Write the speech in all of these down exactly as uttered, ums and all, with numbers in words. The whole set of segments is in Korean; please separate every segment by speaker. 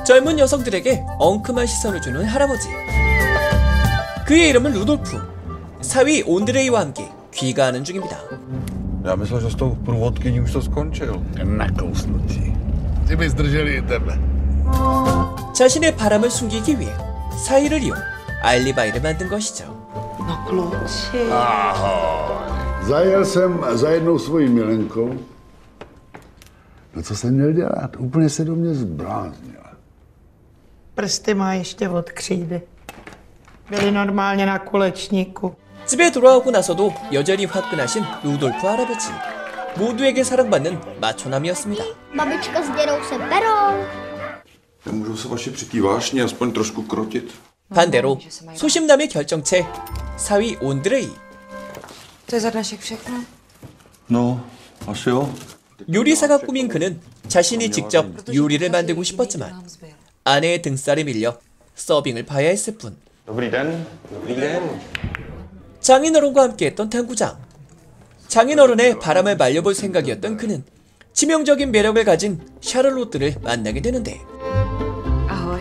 Speaker 1: 젊은 여성들에게 엉큼한 시선을 주는 할아버지. 그의 이름은 루돌프. 사위 온드레이와 함께 귀가하는 중입니다.
Speaker 2: Já myslel, že s tou průvodkyní už to skončil.
Speaker 3: Nakousnutí. Ty by zdrželi i tebe.
Speaker 1: 자신의 바람을 숨기기 위해 사위를 이용 알리바이를 만든 것이죠.
Speaker 4: No kluci.
Speaker 3: Zajel jsem za jednou svojí milenkou. No co jsem měl dělat? Úplně se do mě zbláznila.
Speaker 4: Prsty má ještě od křídy. Byli normálně na kulečníku.
Speaker 1: 집에 돌아오고 나서도 여전히 화끈하신 루돌프 할아버지. 모두에게 사랑받는 마초남이었습니다.
Speaker 5: Babička s dědou se perou.
Speaker 2: Můžou se vaši přitý vášně aspoň trošku krotit.
Speaker 1: 반대로 소심남의 결정체 사위 온드레이.
Speaker 6: To je za dnešek všechno?
Speaker 2: No, asi jo.
Speaker 1: 요리사가 꾸민 그는 자신이 직접 요리를 만들고 싶었지만 아내의 등살에 밀려 서빙을 봐야 했을 뿐.
Speaker 2: Dobrý den. Dobrý den.
Speaker 1: 장인어른과 함께했던 탐구장. 장인어른의 바람을 말려볼 생각이었던 그는 치명적인 매력을 가진 샤를로트를 만나게 되는데
Speaker 6: Ahoj.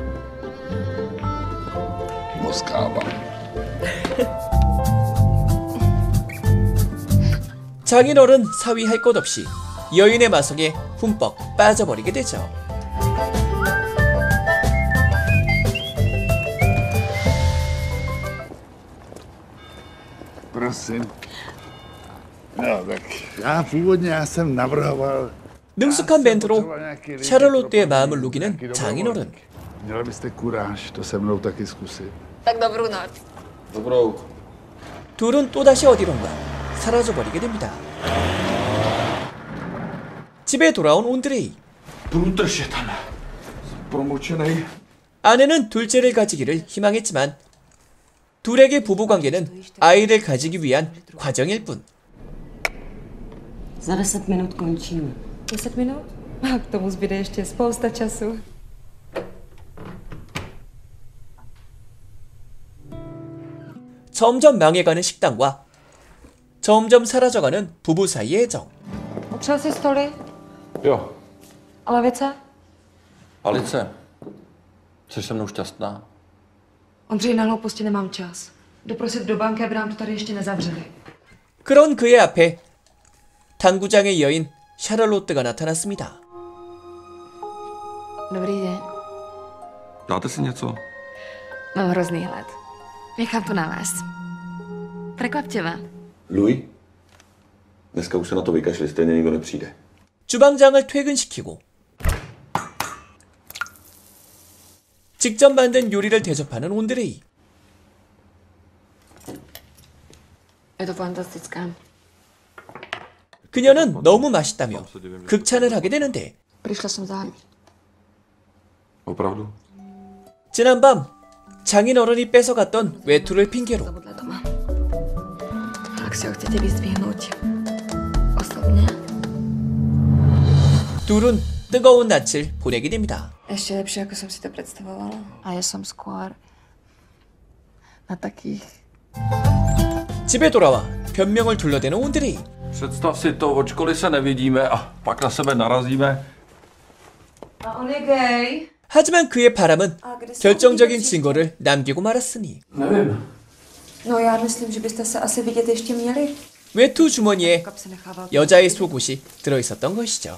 Speaker 3: Moskáva.
Speaker 1: 장인어른 사위 할 것 없이 여인의 마성에 흠뻑 빠져버리게 되죠.
Speaker 3: Prosím. No tak já původně já jsem navrhoval.
Speaker 1: 능숙한 멘트로 샤를로트의 마음을 녹이는 장인어른.
Speaker 3: Měla byste kuráž to se mnou taky zkusit.
Speaker 6: Tak dobrou noc.
Speaker 2: Dobrou.
Speaker 1: 둘은 또다시 어디론가 사라져버리게 됩니다. 집에 돌아온 온드레이.
Speaker 2: Průtrž je tam. Promlčenej.
Speaker 1: 아내는 둘째를 가지기를 희망했지만 둘에게 부부관계는 아이를 가지기 위한 과정일 뿐.
Speaker 7: Za deset minut končíme.
Speaker 6: Deset minut? A k tomu zbyde ještě spousta času.
Speaker 1: 점점 망해가는 식당과 점점 사라져가는 부부 사이의 애정.
Speaker 6: Utřel si stoly?
Speaker 2: Jo.
Speaker 6: A lavice?
Speaker 2: Alice, jsi se mnou šťastná?
Speaker 6: Ondřej, na hlouposti nemám čas. Doprosit do banky, aby nám to tady ještě nezavřeli.
Speaker 1: 그런 그의 앞에 당구장의 여인 샤를로트가 나타났습니다.
Speaker 6: Dobrý den.
Speaker 2: Dáte si něco?
Speaker 6: Mám hrozný hlad. Nechám to na vás. Prekvaptivé.
Speaker 8: Louis, dneska už se na to vykašli, stejně nikdo nepřijde.
Speaker 1: 주방장을 퇴근시키고 직접 만든 요리를 대접하는 온드레이.
Speaker 6: Je to fantastické.
Speaker 1: 그녀는 너무 맛있다며 극찬을 하게 되는데
Speaker 6: Přišla jsem za...
Speaker 2: Opravdu?
Speaker 1: 지난밤 장인어른이 뺏어갔던 외투를 핑계로
Speaker 6: Zabudla doma. Tak si ho chcete vyzdvihnout. Osobně?
Speaker 1: 둘은 뜨거운 낯을 보내게 됩니다.
Speaker 6: Ještě lepší, jako jsem si to představovala. A já jsem skôr na takých.
Speaker 1: 집에 돌아와 변명을 둘러대는 온드레이.
Speaker 2: Představ si to, od školy se nevidíme a pak na sebe narazíme.
Speaker 6: A on je gay.
Speaker 1: 하지만 그의 바람은 결정적인 증거를 남기고 말았으니
Speaker 2: Nevím.
Speaker 6: No já myslím, že byste se asi vidět ještě měli.
Speaker 1: 외투 주머니에
Speaker 6: Kap se nechával.
Speaker 1: 여자의 속옷이 들어있었던 것이죠.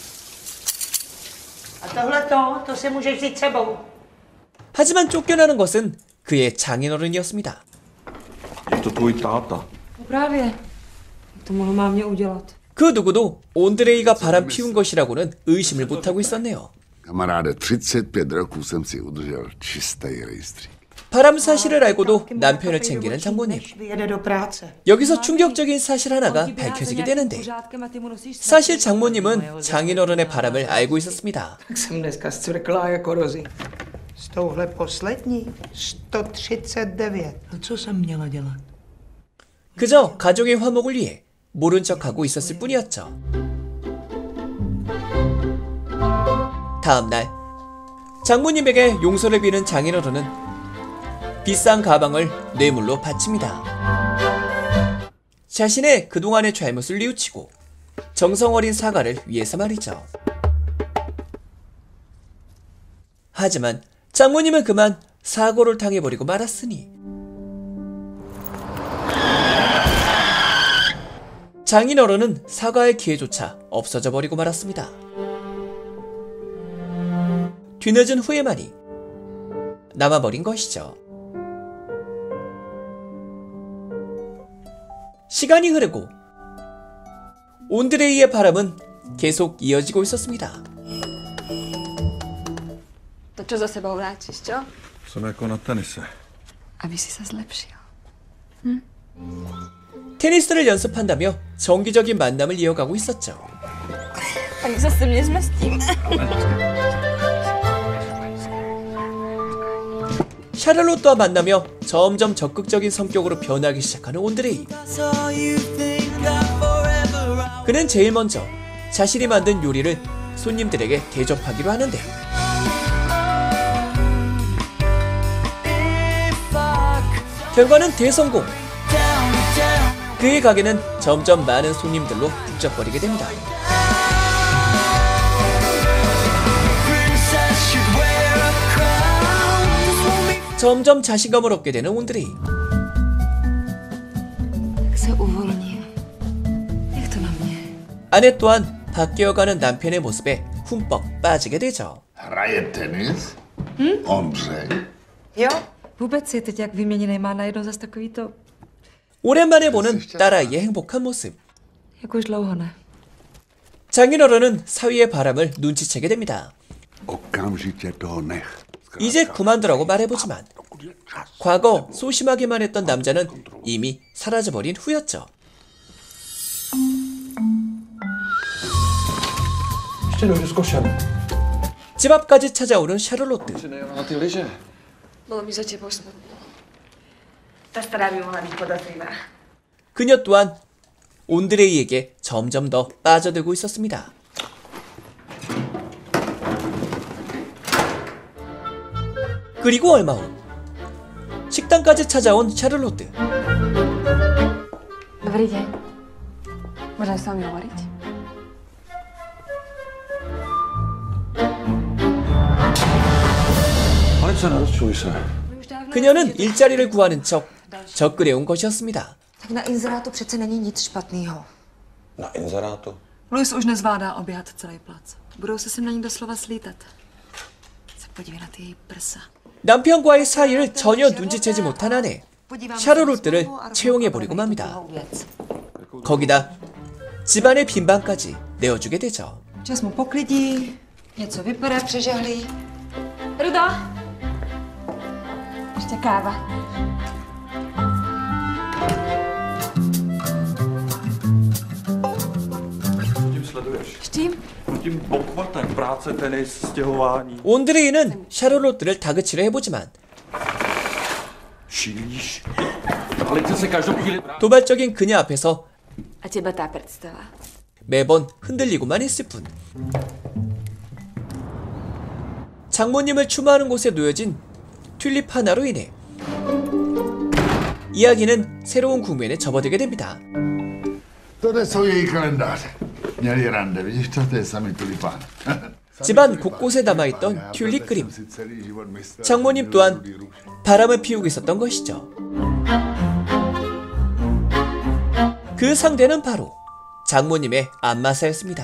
Speaker 4: A tohle to, to si můžeš vzít sebou.
Speaker 1: 하지만 쫓겨나는 것은 그의 장인어른이었습니다.
Speaker 2: Je to tvůj táta.
Speaker 6: No právě. To mohl mámě udělat.
Speaker 1: 그 누구도 온드레이가 바람 피운 것이라고는 의심을 못하고 있었네요.
Speaker 3: Kamaráde, třicet pět roků jsem si udržel čistý rejstřík.
Speaker 1: 바람 사실을 알고도 남편을 챙기는 장모님.
Speaker 4: Vyjede do práce.
Speaker 1: 여기서 충격적인 사실 하나가 밝혀지게 되는데 사실 장모님은 장인어른의 바람을 알고 있었습니다.
Speaker 4: Tak jsem dneska zcvrklá jako rozy. S touhle poslední sto třicet devět. No co jsem měla dělat?
Speaker 1: 그저 가족의 화목을 위해 모른 척하고 있었을 뿐이었죠. 다음 날 장모님에게 용서를 비는 장인어른은 비싼 가방을 뇌물로 바칩니다. 자신의 그동안의 잘못을 뉘우치고 정성 어린 사과를 위해서 말이죠. 하지만 장모님은 그만 사고를 당해버리고 말았으니 장인어른은 사과할 기회조차 없어져 버리고 말았습니다. 뒤늦은 후회만이 남아버린 것이죠. 시간이 흐르고 온드레이의 바람은 계속 이어지고 있었습니다.
Speaker 6: To čo za sebou vrátiš, čo?
Speaker 2: Jsem jako na tenise.
Speaker 6: Aby si sa zlepšil.
Speaker 1: 테니스를 연습한다며 정기적인 만남을 이어가고 있었죠.
Speaker 6: Tak zase mě zmestím.
Speaker 1: 샤를롯과 만나며 점점 적극적인 성격으로 변하기 시작하는 온드레이. 그는 제일 먼저 자신이 만든 요리를 손님들에게 대접하기로 하는데요. 결과는 대성공! 그의 가게는 점점 많은 손님들로 북적거리게 됩니다. 점점 자신감을 얻게 되는 온드레이.
Speaker 6: Tak se uvolni. Nech to na mě.
Speaker 1: 아내 또한 바뀌어가는 남편의 모습에 흠뻑 빠지게 되죠.
Speaker 3: Hraje tenis? Ondřej?
Speaker 7: Jo? Vůbec je teď jak vyměněný, má najednou zase takový to,
Speaker 1: 오랜만에 보는 딸아이의 행복한 모습.
Speaker 7: jak už dlouho ne.
Speaker 1: 장인어른은 사위의 바람을 눈치채게 됩니다.
Speaker 3: Okamžitě toho nech.
Speaker 1: 이제 그만두라고 말해보지만 과거 소심하게만 했던 남자는 이미 사라져버린 후였죠.
Speaker 2: Ještě dojdu s košem.
Speaker 1: 집 앞까지 찾아오는 샤를로트.
Speaker 2: Jsi nejela na ty lyže.
Speaker 6: Bylo mi za tebou smutno.
Speaker 7: Ta stará by mohla být podezřívá.
Speaker 1: 그녀 또한 온드레이에게 점점 더 빠져들고 있었습니다. 그리고 얼마 후 식당까지 찾아온 샤를로트.
Speaker 6: Dobrý deň. Môžem s vami hovoriť?
Speaker 2: Alice, nerozčuj se.
Speaker 1: 그녀는 일자리를 구하는 척 접근해온 것이었습니다.
Speaker 6: Tak na inzerátu přece není nic špatného.
Speaker 8: Na inzerátu?
Speaker 7: Luis už nezvládá oběhat celý plac. Budou se sem na ní doslova slítat. Se podívej na ty její prsa.
Speaker 1: 남편과의 사이를 전혀 눈치채지 못한 아내 샤를로트를 채용해버리고 맙니다. 거기다 집안의 빈방까지 내어주게 되죠.
Speaker 7: Čas mu poklidí, něco vypadá přežehlý.
Speaker 6: Ruda! Ještě káva.
Speaker 2: Tím sleduješ.
Speaker 6: S čím?
Speaker 2: Tím bokvatem, práce, tenis, stěhování.
Speaker 1: 온드레이는 샤를로트를 다그치려 해보지만
Speaker 2: Šílíš. Alice se každou chvíli vrátí.
Speaker 1: 도발적인 그녀 앞에서
Speaker 6: A teba tá predstava.
Speaker 1: 매번 흔들리고만 했을 뿐. 장모님을 추모하는 곳에 놓여진 튤립 하나로 인해 이야기는 새로운 국면에 접어들게 됩니다.
Speaker 3: Tohle jsou její kalendáře. Měli rande, vidíš to? To je samý tulipán.
Speaker 1: 집안 곳곳에 남아있던 튤립 그림. 장모님 또한 바람을 피우고 있었던 것이죠. 그 상대는 바로 장모님의 안마사였습니다.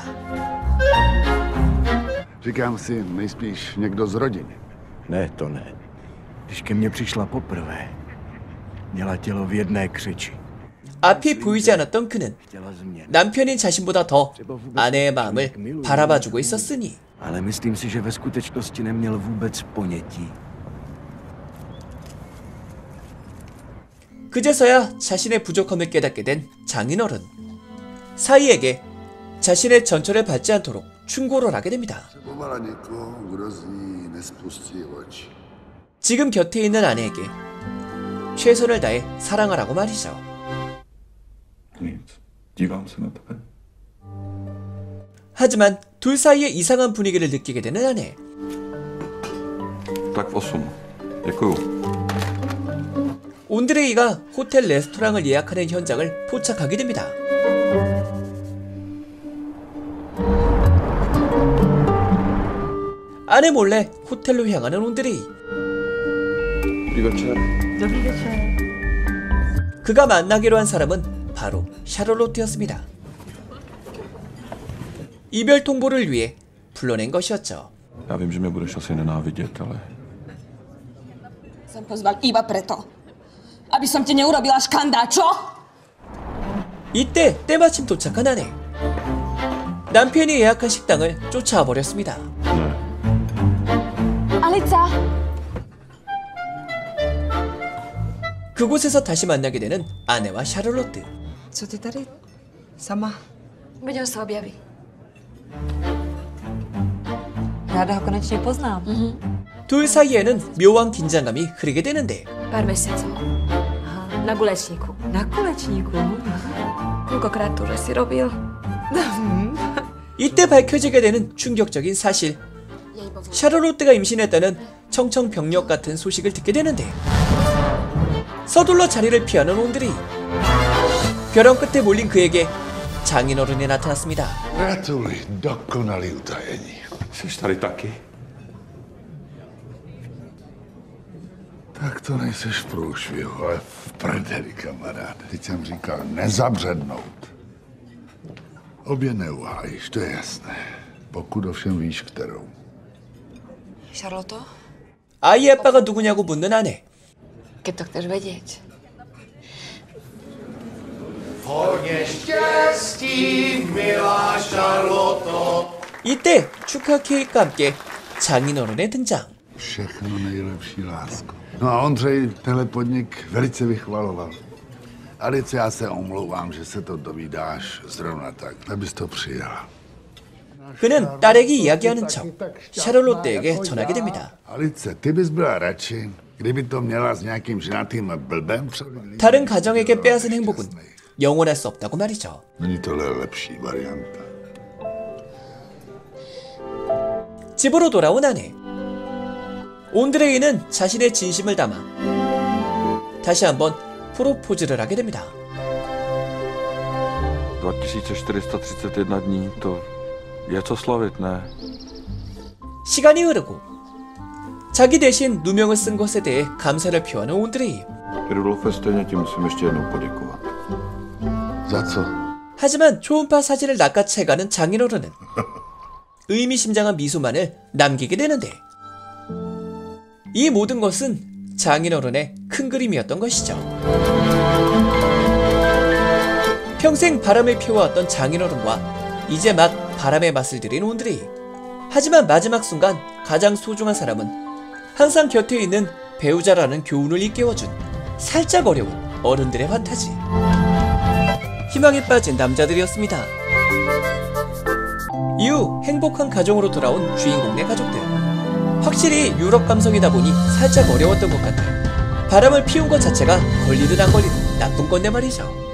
Speaker 3: Říkám si, nejspíš někdo z rodiny.
Speaker 9: Ne, to ne. Když ke mně přišla poprvé, měla tělo v jedné křeči.
Speaker 1: 앞이 보이지 않았던 그는
Speaker 9: Chtěla změnit.
Speaker 1: 남편인 자신보다 더 아내의 마음을 바라봐주고 있었으니
Speaker 9: Ale myslím si, že ve skutečnosti neměl vůbec ponětí.
Speaker 1: 그제서야 자신의 부족함을 깨닫게 된 장인어른. 사이에게 자신의 전철을 받지 않도록 충고를 하게 됩니다.
Speaker 3: Potřebovala někoho, kdo z ní nespustí oči.
Speaker 1: 지금 곁에 있는 아내에게 최선을 다해 사랑하라고 말이죠.
Speaker 2: Nic. Dívám se na tebe.
Speaker 1: 하지만 둘 사이의 이상한 분위기를 느끼게 되는 아내.
Speaker 2: Tak v osm. Děkuju.
Speaker 1: 온드레이가 호텔 레스토랑을 예약하는 현장을 포착하게 됩니다. 아내 몰래 호텔로 향하는 온드레이.
Speaker 8: Dobrý večer.
Speaker 7: Dobrý večer.
Speaker 1: 그가 만나기로 한 사람은 바로 샤를로트였습니다. 이별 통보를 위해 불러낸 것이었죠.
Speaker 2: Já vím, že mě budeš asi nenávidět, ale
Speaker 6: Som pozval iba preto, aby som ti neurobila škandál, čo?
Speaker 1: 이때 때마침 도착한 아내. 남편이 예약한 식당을 쫓아와 버렸습니다.
Speaker 6: Alica!
Speaker 1: 그곳에서 다시 만나게 되는 아내와 샤를로트.
Speaker 7: Co ty tady? Sama?
Speaker 6: Veď sa objaví.
Speaker 7: Ráda ho konečně poznám.
Speaker 1: 둘 사이에는 묘한 긴장감이 흐르게 되는데
Speaker 6: Pár mesiacov. Na gulečníku.
Speaker 7: Na kulečníku.
Speaker 6: Koľkokrát to už si robil?
Speaker 1: 이때 밝혀지게 되는 충격적인 사실. 샤를로트가 임신했다는 청청병력 같은 소식을 듣게 되는데 서둘러 자리를 피하는 온드레이. 벼랑 끝에 몰린 그에게 장인어른이 나타났습니다.
Speaker 3: Gratuluji, dokonalý utajení.
Speaker 2: jsi tady taky?
Speaker 3: Tak to nejseš v průšvihu, ale v prdeli, kamaráde. Teď jsem říkal nezabřednout. Obě neuhájíš, to je jasné. Pokud ovšem víš, kterou.
Speaker 6: Charlotte?
Speaker 1: 아이 아빠가 누구냐고 묻는 아내.
Speaker 6: Keď to chceš vedieť.
Speaker 1: 이때 축하 케이크와 함께 장인어른의 등장.
Speaker 3: Všechno nejlepší, lásko. No a Ondřej tenhle podnik velice vychvaloval. Alice, já se omlouvám, že se to dovídáš zrovna tak, abys to přijala.
Speaker 1: 그는 딸에게 이야기하는 척 샤를로트에게 전하게 됩니다.
Speaker 3: Alice, ty bys byla radši, kdyby to měla s nějakým ženatým blbem?
Speaker 1: 다른 가정에게 빼앗은 행복은 영원할 수 없다고 말이죠.
Speaker 3: Není tohle lepší varianta.
Speaker 1: 집으로 돌아온 아내. 온드레이는 자신의 진심을 담아 다시 한번 프로포즈를 하게 됩니다.
Speaker 2: dva tisíce čtyři sta třicet jedna dní, to je co slavit, ne?
Speaker 1: 시간이 흐르고 자기 대신 누명을 쓴 것에 대해 감사를 표하는 온드레이.
Speaker 8: Rudolfe, stejně ti musím ještě jednou poděkovat.
Speaker 3: Za co?
Speaker 1: 하지만 초음파 사진을 낚아채가는 장인어른은 의미심장한 미소만을 남기게 되는데 이 모든 것은 장인어른의 큰 그림이었던 것이죠. 평생 바람을 피워왔던 장인어른과 이제 막 바람의 맛을 들인 온드레이. 하지만 마지막 순간 가장 소중한 사람은 항상 곁에 있는 배우자라는 교훈을 일깨워준 살짝 어려운 어른들의 환타지. 희망에 빠진 남자들이었습니다. 이후 행복한 가정으로 돌아온 주인공네 가족들. 확실히 유럽 감성이다 보니 살짝 어려웠던 것 같아요. 바람을 피운 것 자체가 걸리든 안 걸리든 나쁜 건데 말이죠.